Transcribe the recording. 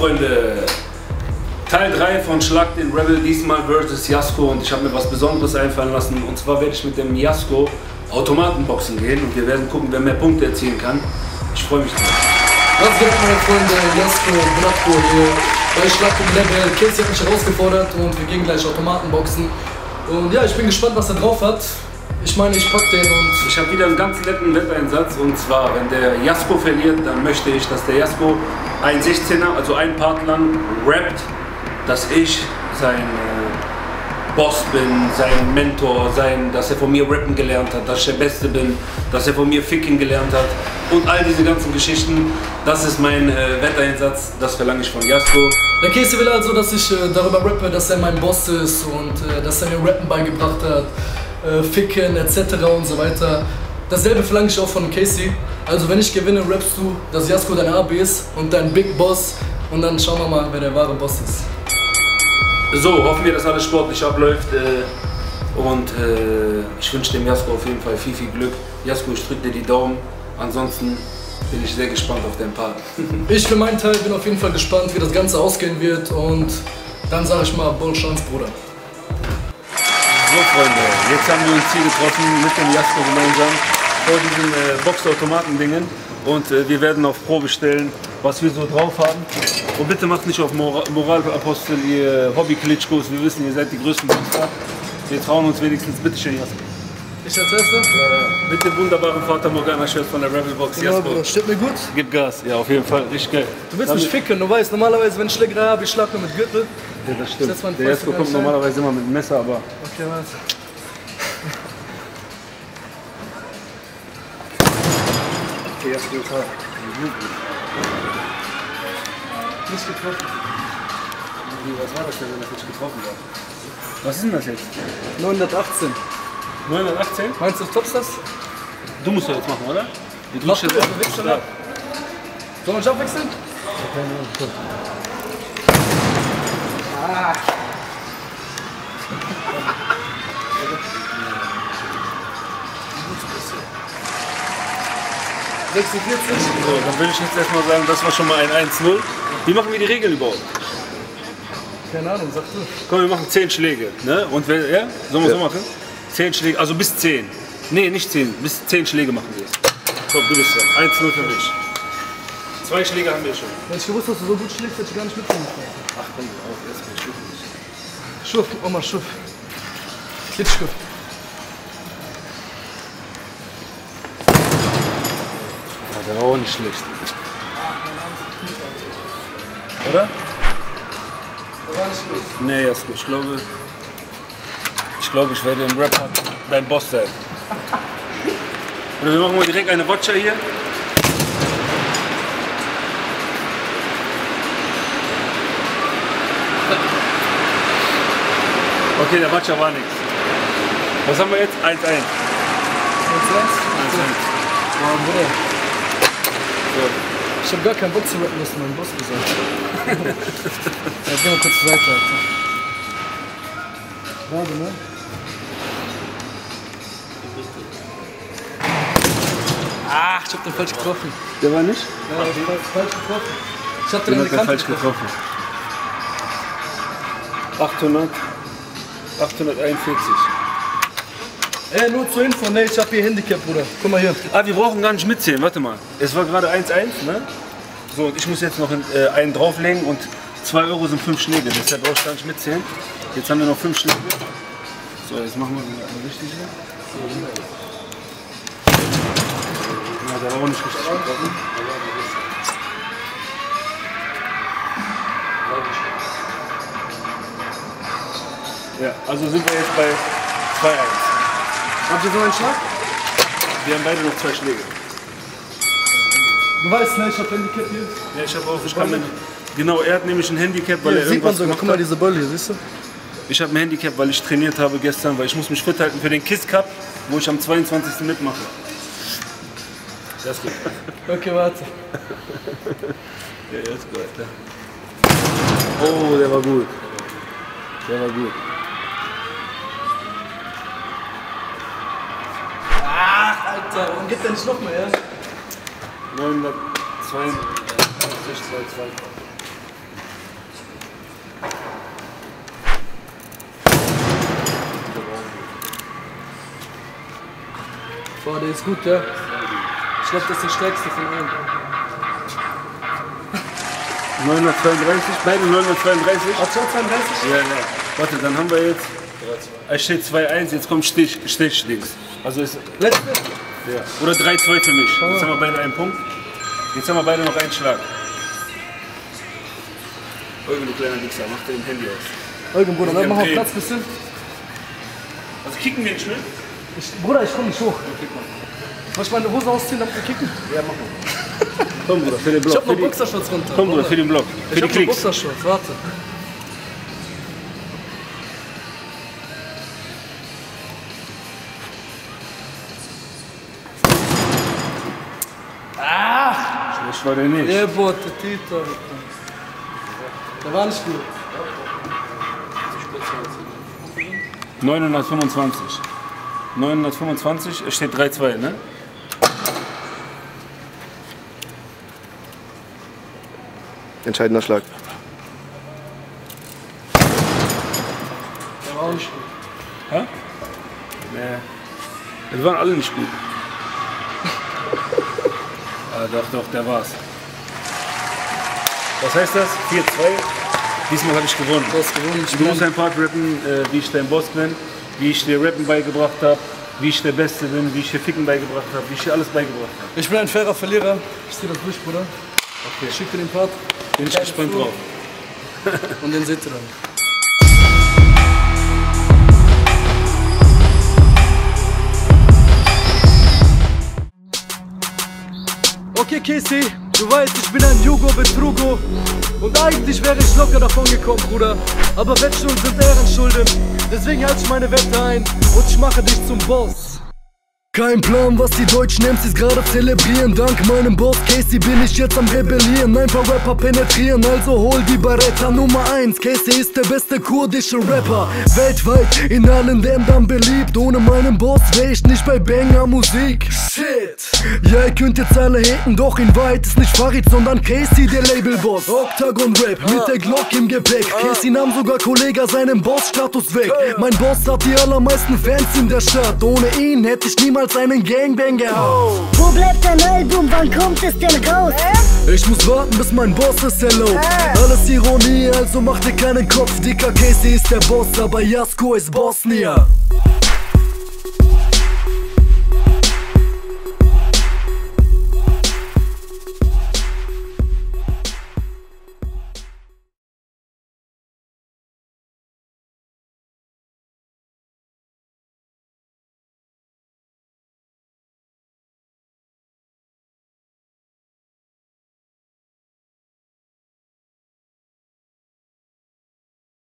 Freunde, Teil 3 von Schlag den Rebel, diesmal versus Jasko, und ich habe mir was Besonderes einfallen lassen, und zwar werde ich mit dem Jasko Automatenboxen gehen und wir werden gucken, wer mehr Punkte erzielen kann. Ich freue mich drauf. Was geht, meine Freunde? Jasko, Blattko hier bei Schlag den Rebel. Casey hat mich herausgefordert und wir gehen gleich Automatenboxen. Und ja, ich bin gespannt, was er drauf hat. Ich meine, ich pack den und... Ich habe wieder einen ganz netten Wetteinsatz, und zwar, wenn der Jasko verliert, dann möchte ich, dass der Jasko ein 16er, also ein Part lang, rappt, dass ich sein Boss bin, sein Mentor, dass er von mir rappen gelernt hat, dass ich der Beste bin, dass er von mir ficken gelernt hat und all diese ganzen Geschichten. Das ist mein Wetteinsatz, das verlange ich von Jasko. Der Casey will also, dass ich darüber rappe, dass er mein Boss ist und dass er mir Rappen beigebracht hat. Ficken etc. und so weiter. Dasselbe verlange ich auch von Casey. Also wenn ich gewinne, rappst du, dass Jasko dein AB ist und dein Big Boss, und dann schauen wir mal, wer der wahre Boss ist. So, hoffen wir, dass alles sportlich abläuft, und ich wünsche dem Jasko auf jeden Fall viel Glück. Jasko, ich drücke dir die Daumen, ansonsten bin ich sehr gespannt auf dein Part. Ich für meinen Teil bin auf jeden Fall gespannt, wie das Ganze ausgehen wird, und dann sage ich mal, Bonne Chance, Bruder. So Freunde, jetzt haben wir uns hier getroffen mit dem Jasko gemeinsam vor diesen Boxautomaten-Dingen, und wir werden auf Probe stellen, was wir so drauf haben. Und bitte macht nicht auf Moralapostel, ihr Hobby-Klitschkos, wir wissen, ihr seid die größten Boxer. Wir trauen uns wenigstens, bitte schön, Jasko. Ich als Erster? Mit dem wunderbaren Vater Morgana-Shirt von der Rebel Box, Genau, Jasko. Bro. Steht mir gut? Gib Gas, ja, auf jeden Fall, richtig geil. Du willst mich ficken, du weißt, normalerweise, wenn ich Schlägerei habe, ich schlag mir mit Gürtel. Ja, das stimmt. Der Jasko kommt normalerweise immer mit dem Messer, aber... Okay, warte. Okay, Jasko ist hart. Nicht getroffen. Was war das denn, wenn das nicht getroffen war? Was ist denn das jetzt? 918. 918? Meinst du, toppst das? Du musst doch jetzt machen, oder? Mach du, du wickst schon ab. Sollen wir uns abwechseln? Ah. 46. So, dann will ich jetzt erstmal sagen, das war schon mal ein 1-0. Wie machen wir die Regeln überhaupt? Keine Ahnung, sag du. Komm, wir machen 10 Schläge. Ne? Und wer, ja? Sollen wir so machen? 10 Schläge, also bis 10. Nee, nicht 10, bis 10 Schläge machen wir es. Komm, du bist dran. 1-0 für mich. 2 Schläge haben wir schon. Wenn ich gewusst, dass du so gut schlägst, hätte ich gar nicht mitgemacht. Ach komm, auf, erstmal Schuff nicht. Schuff, Oma, Schuff. Klitschko. Ja, der war auch nicht schlecht. Oder? Der war nicht schlecht. Nee, Jasko, ich glaube, ich werde im Rap dein Boss sein. Oder wir machen mal direkt eine Wodka hier. Okay, der Wodka war nichts. Was haben wir jetzt? 1-1. 1-1. 1-1? Wow, Bruder. So. Ich hab gar keinen Bock zu rappen, hast du meinem Boss gesagt. Ja, geh mal kurz zur Seite, Alter. Warte, ne? Ach, ich hab den falsch getroffen. Der war nicht? Ja, ich hab falsch getroffen. Ich hab den Den an hat die er Kante falsch getroffen. 841. Nur zur Info, ne, ich hab hier Handicap, Bruder. Guck mal hier. Ah, wir brauchen gar nicht mitzählen, warte mal. Es war gerade 1-1, ne? So, und ich muss jetzt noch einen drauflegen, und 2 Euro sind 5 Schläge, deshalb brauche ich gar nicht mitzählen. Jetzt haben wir noch 5 Schläge. So, jetzt machen wir eine richtige. Ja, der war auch nicht richtig getroffen. Ja, also sind wir jetzt bei 2-1. Habt ihr so einen Schlag? Wir haben beide noch 2 Schläge. Du weißt, ne, ich hab Handicap hier. Ja, ich habe auch, genau, er hat nämlich ein Handicap, weil er Hier sieht man irgendwas sogar, gemacht guck mal hat. diese Bälle hier, siehst du? Ich habe ein Handicap, weil ich trainiert habe gestern, weil ich muss mich fit halten für den KISS Cup, wo ich am 22. mitmache. Das geht. Okay, warte. Ja, jetzt gut. Oh, der war gut. Der war gut. Ach, Alter, warum gibt der nicht noch mehr? 922. Boah, der ist gut, ja. Ich glaube, das ist der stärkste von allen. 932, beide 932. Ach, 232? Ja, ja. Warte, dann haben wir jetzt. Es steht 2-1, jetzt kommt Stich-Dings. Also ist. Letzte? Ja. Oder 3-2 für mich. Jetzt haben wir beide einen Punkt. Jetzt haben wir beide noch einen Schlag. Eugen, du kleiner Wichser, mach dein Handy aus. Eugen, Bruder, dann mach auf Platz, bisschen. Also kicken wir nicht, ne? Bruder, ich komm nicht hoch. Soll ich meine Hose ausziehen, damit wir kicken? Ja, mach mal. Komm, Bruder, für den Block. Ich hab noch Boxershorts runter. Komm, Bruder, für den Block. Für die Klicks. Ich hab noch Boxershorts, warte. Schlecht war der nicht. Ja, boah, der Tita. Der war nicht gut. 925. 925, es steht 3-2, ne? Entscheidender Schlag. Der war auch nicht gut. Hä? Nee. Die waren alle nicht gut. Ah, doch, der war's. Was heißt das? 4-2. Diesmal habe ich gewonnen. Du hast gewonnen. Du musst ein Part rappen, wie ich dein Boss bin, wie ich dir Rappen beigebracht habe, wie ich der Beste bin, wie ich dir Ficken beigebracht habe, wie ich dir alles beigebracht habe. Ich bin ein fairer Verlierer. Ich zieh das durch, Bruder. Okay. Ich schick dir den Part. Bin ich gespannt drauf. Und den seht ihr dann. Okay, Casey, du weißt, ich bin ein Jugo-Betrugo. Und eigentlich wäre ich locker davon gekommen, Bruder. Aber Wettschulden sind Ehrenschulden. Deswegen halte ich meine Wette ein und ich mache dich zum Boss. Kein Plan, was die deutschen MCs gerade zelebrieren. Dank meinem Boss Casey bin ich jetzt am Rebellieren. Ein paar Rapper penetrieren, also hol die Beretta Nummer 1. Casey ist der beste kurdische Rapper weltweit, in allen Ländern beliebt. Ohne meinen Boss wär ich nicht bei Banger Musik. Shit. Ja, ihr könnt jetzt alle haten, doch in Wahrheit ist nicht Farid, sondern Casey, der Labelboss. Octagon Rap mit der Glock im Gepäck. Casey nahm sogar Kollega seinen Boss-Status weg. Mein Boss hat die allermeisten Fans in der Stadt. Ohne ihn hätte ich niemals einen Gangbang gehabt. Wo bleibt dein Album, wann kommt es denn raus? Ich muss warten, bis mein Boss ist erlaubt. Alles Ironie, also mach dir keinen Kopf, dicker. Casey ist der Boss, aber Jasko ist Bosnier.